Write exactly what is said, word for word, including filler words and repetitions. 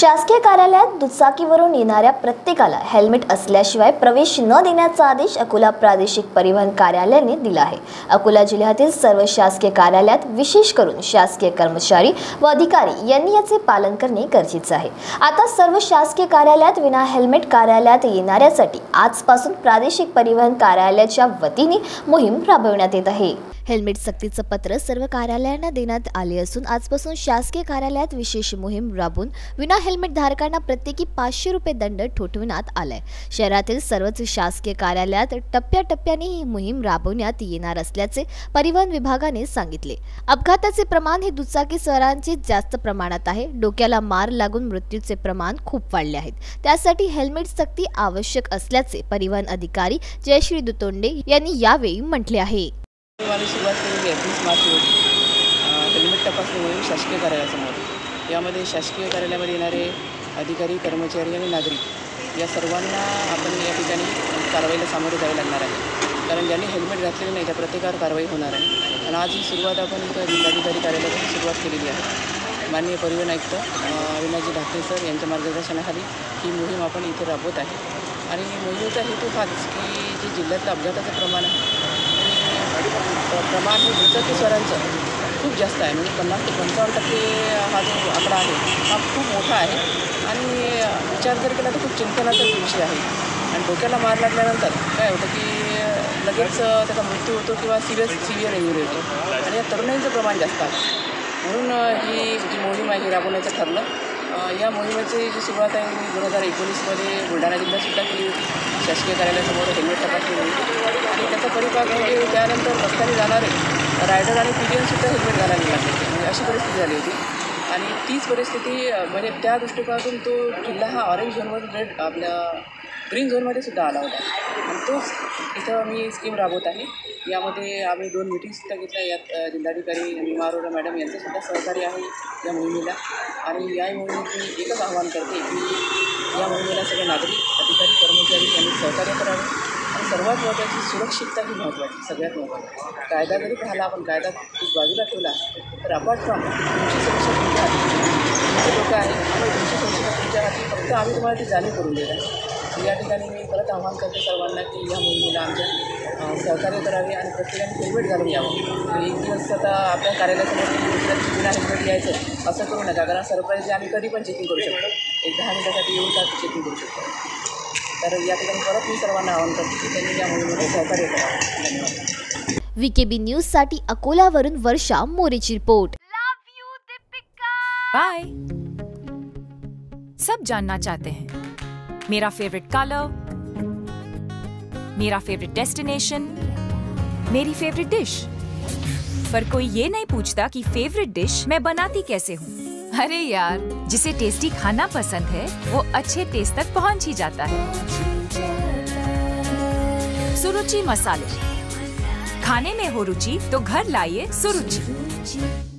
शासकीय कार्यालयात दुचाकीवरून येणाऱ्या प्रत्येकाला हेल्मेट असल्याशिवाय प्रवेश न देण्याचा आदेश अकोला प्रादेशिक परिवहन कार्यालयाने दिला आहे। अकोला जिल्ह्यातील सर्व शासकीय कार्यालयात विशेष करून शासकीय कर्मचारी व अधिकारी यांनी याचे पालन करणे गरजेचे आहे। आता सर्व शासकीय कार्यालयात विना हेल्मेट कार्यालयात येणाऱ्यासाठी आजपासून प्रादेशिक परिवहन कार्यालयाच्या वतीने मोहीम राबविण्यात येत आहे। हेल्मेट सक्तीचं पत्र सर्व कार्यालयांना देण्यात आले असून आजपासून शासकीय कार्यालयात विशेष मोहीम राबवून विना हेल्मेट धारकांना प्रत्येकी पाचशे रुपये दंड ठोठविण्यात आलाय। शहरातील सर्वच शासकीय कार्यालयात टप्प्याटप्प्याने ही मोहीम राबवण्यात येणार असल्याचे परिवहन विभागाने सांगितले। अपघाताचे प्रमाण हे दुचाकी स्वारांचे जास्त प्रमाणात आहे। डोक्याला मार लागून मृत्यूचे प्रमाण खूप वाढले आहेत। त्यासाठी हेल्मेट सक्ती आवश्यक असल्याचे परिवहन अधिकारी जयश्री दुतोंडे यांनी यावेळी म्हटले आहे। आम्ही सुरुवात केलेली आहे तीस मार्च रोजी हेल्मेट तपासणी मोहीम शासकीय कार्यालयासमोर। यामध्ये शासकीय कार्यालयामध्ये येणारे अधिकारी, कर्मचारी आणि नागरिक या सर्वांना आपण या ठिकाणी कारवाईला सामोरे जावे लागणार आहे, कारण ज्यांनी हेल्मेट घातलेले नाही त्या प्रत्येकावर कारवाई होणार आहे। आणि आज ही सुरुवात आपण इथं जिल्हाधिकारी कार्यालयातून सुरुवात केलेली आहे। माननीय परिवहन आयुक्त अविनाशजी ढाकणे सर यांच्या मार्गदर्शनाखाली ही मोहीम आपण इथे राबवत आहे। आणि मोहिमेचा हेतू हाच की जे जिल्ह्यातलं अपघाताचं प्रमाण आहे प्रमाण हे दुचाकी स्वारांचं खूप जास्त आहे, म्हणजे पन्नास ते पंचावन्न टक्के हा जो आकडा आहे हा खूप मोठा आहे। आणि विचार जर केला तर खूप चिंतनाचा विषय आहे। आणि डोक्याला मार लागल्यानंतर काय होतं की लगेच त्याचा मृत्यू होतो किंवा सिरियस सिव्हिअर इंजुरी होतो, आणि या तरुणाईचं प्रमाण जास्त आहे। म्हणून ही जी मोहीम आहे ही राबवण्याचं ठरलं। या मोहिमेची जी सुरुवात आहे मी दोन हजार एकोणीसमध्ये बुलढाणा जिल्ह्यातसुद्धा केली होती। शासकीय कार्यालयासमोर हेल्मेट तपासणी होती आणि त्याचा परिपाक म्हणजे त्यानंतर रस्त्याने जाणारे रायडर आणि पी डी एनसुद्धा हेल्मेट घालायला लागले, म्हणजे अशी परिस्थिती झाली होती। आणि तीच परिस्थिती म्हणजे त्या दृष्टिकोनातून तो जिल्हा हा ऑरेंज झोनवर रेड आपल्या ग्रीन झोनमध्ये सुद्धा आला होता, आणि तोच इथं मी स्कीम राबवत आहे। यामध्ये आम्ही दोन मिटिंगसुद्धा घेतल्या। यात जिल्हाधिकारी नीमा अरोरा मॅडम यांचंसुद्धा सहकार्य आहे या मोहिमेला। आणि या मोहिमेत मी एकच आवाहन करते की या मोहिमेला सगळे नागरिक, अधिकारी, कर्मचारी यांनी सहकार्य करावे। आणि सर्वात महत्त्वाची सुरक्षितता ही महत्त्वाची, सगळ्यात महत्त्वाची। कायदा जरी पाहिला आपण, कायदा एक बाजूला ठेवला तर अपार्ट फ्रॉम तुमची सुरक्षा तुमच्या हाती, तुमचे लोक आहे आणि तुमची सुरक्षा तुमच्या हाती, फक्त आम्ही तुम्हाला ती जाणीव करून देत आहे। या ठिकाणी मी परत आवाहन करते सर्वांना की या मोहिमेला आमच्या सहकार्य करावे आणि प्रत्येकाने हेल्मेट घालून यावं। एक दिवस आता आपल्या कार्यालयासमोर बिना हेल्मेट यायचं असं करू नका, कारण सरप्राईज आम्ही कधी पण चेकिंग करू शकतो। एक दहा मिनिटासाठी येऊन का चेकिंग करू शकतो। तर या ठिकाणी परत मी सर्वांना आवाहन करते की त्यांनी या मोहिमेला सहकार्य करावं। धन्यवाद। वीकेबी न्यूज साठी अकोलावरून वर्षा मोरेची रिपोर्ट। बाय। सब जानना चाहते हैं मेरा फेवरेट कलर, मेरा फेवरेट डेस्टिनेशन, मेरी फेवरेट डिश, पर कोई ये नहीं पूछता कि फेवरेट डिश मैं बनाती कैसे हूँ। अरे यार, जिसे टेस्टी खाना पसंद है वो अच्छे टेस्ट तक पहुँच ही जाता है। सुरुचि मसाले, खाने में हो रुचि तो घर लाइए सुरुचि।